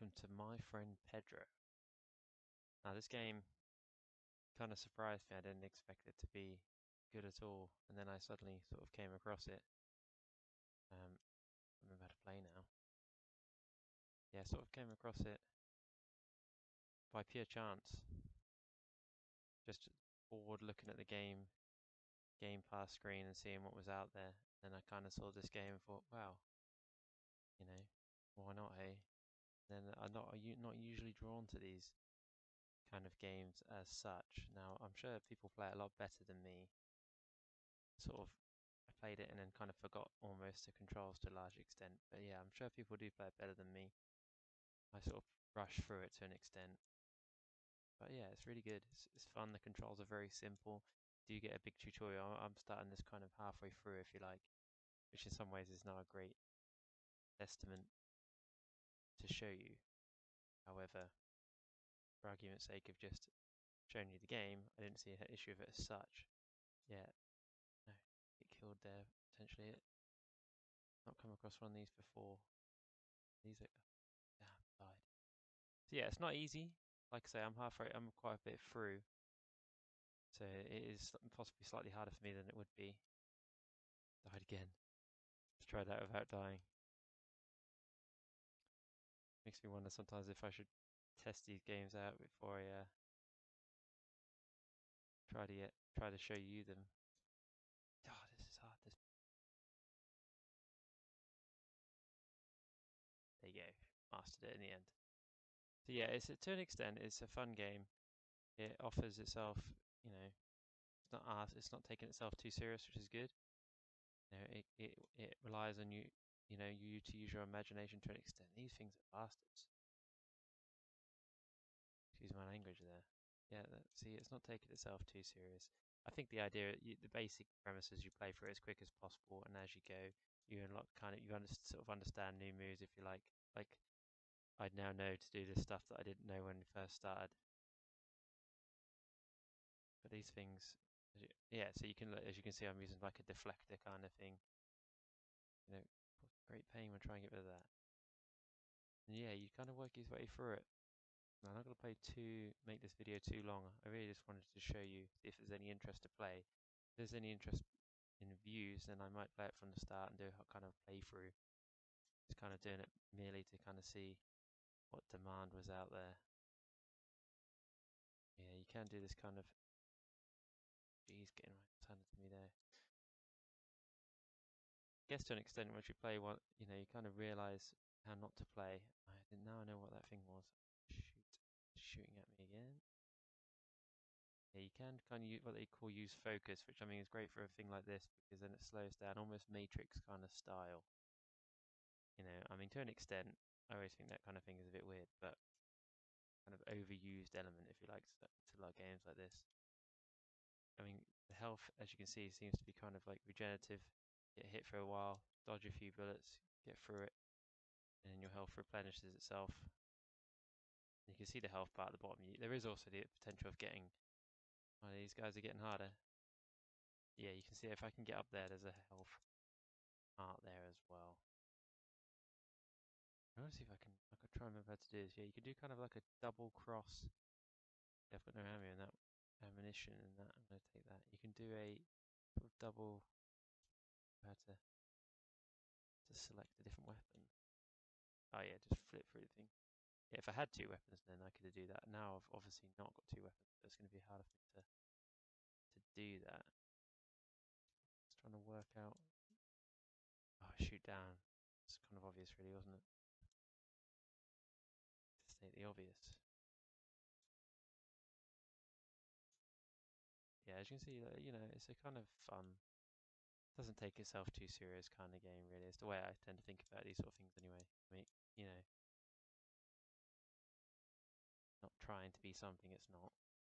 welcome to My Friend Pedro. Now, this game kind of surprised me. I didn't expect it to be good at all, and then I suddenly sort of came across it. I remember how to play now. Yeah, sort of came across it by pure chance. Just bored looking at the Game Pass screen and seeing what was out there. Then I kind of saw this game and thought, wow, you know, why not, hey? Then I'm not usually drawn to these kind of games as such. Now, I'm sure people play it a lot better than me. Sort of, I played it and then kind of forgot almost the controls to a large extent. But yeah, I'm sure people do play it better than me. I sort of rush through it to an extent. But yeah, it's really good. It's fun. The controls are very simple. Do get a big tutorial. I'm starting this kind of halfway through, if you like, which in some ways is not a great testament to show you. However, for argument's sake of just showing you the game, I didn't see an issue of it as such. Yeah, no, get killed there potentially. Not come across one of these before. These are damn died. So yeah, it's not easy. Like I say, I'm quite a bit through. So it is possibly slightly harder for me than it would be. Died again. Let's try that without dying. Makes me wonder sometimes if I should test these games out before I try to show you them. Oh, this is hard. There you go. Mastered it in the end. So yeah, to an extent, it's a fun game. It offers itself, it's not taking itself too serious, which is good. It relies on you to use your imagination to an extent. These things are bastards. Excuse my language there. Yeah, see, it's not taking itself too serious. I think the idea, the basic premise is you play for it as quick as possible, and as you go, you unlock sort of understand new moves if you like. Like I'd now know to do this stuff that I didn't know when we first started. But these things, yeah. So you can, as you can see, I'm using like a deflector kind of thing. Great pain when trying to get rid of that. And yeah, you kind of work your way through it. I'm not going to make this video too long. I really just wanted to show you if there's any interest to play. If there's any interest in views, then I might play it from the start and do a kind of playthrough. Just kind of doing it merely to kind of see what demand was out there. Yeah, you can do this kind of. Geez, getting right handed to me there. I guess to an extent, once you play one, you kind of realize how not to play. Now I know what that thing was. Shoot, shooting at me again. Yeah, you can kind of use what they call use focus, which I mean is great for a thing like this because then it slows down, almost Matrix kind of style. I mean to an extent, I always think that kind of thing is a bit weird, but kind of overused element, if you like, to like games like this. I mean, the health, as you can see, seems to be kind of like regenerative. Get hit for a while, dodge a few bullets, get through it, and then your health replenishes itself. You can see the health bar at the bottom. There is also the potential of getting. Oh, these guys are getting harder. Yeah, you can see if I can get up there, there's a health art there as well. I want to see if I could try and remember how to do this. Yeah, you can do kind of like a double cross. Yeah, I've got no ammo in that ammunition and that. I'm going to take that. You can do a sort of double. How to select a different weapon. Oh yeah, just flip through the thing. Yeah, if I had two weapons, then I could do that. Now I've obviously not got two weapons, so it's going to be harder for me to do that. Just trying to work out. Oh, shoot down. It's kind of obvious, really, wasn't it? To state the obvious. Yeah, as you can see, it's a kind of fun. Doesn't take itself too serious kind of game, really. It's the way I tend to think about these sort of things, anyway. I mean, not trying to be something it's not.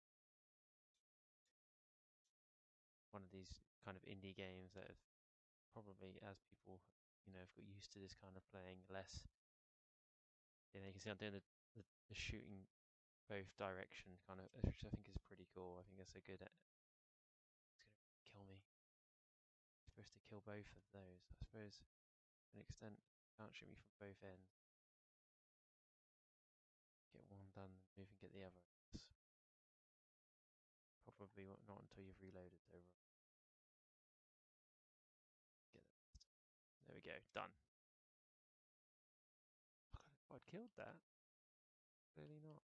One of these kind of indie games that have probably, as people, have got used to this kind of playing less. You can see I'm doing the shooting both direction kind of, which I think is pretty cool. I think that's a good. It's gonna kill me. I'm supposed to kill both of those. I suppose to an extent, can't shoot me from both ends. Move and get the other. Probably not until you've reloaded though. Get it. There we go. Done. I'd killed that. Clearly not.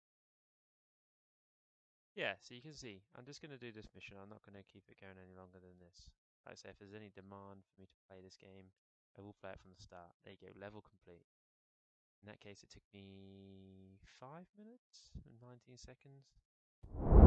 Yeah, so you can see, I'm just going to do this mission. I'm not going to keep it going any longer than this. Like I say, if there's any demand for me to play this game, I will play it from the start. There you go, level complete. In that case, it took me 5 minutes and 19 seconds.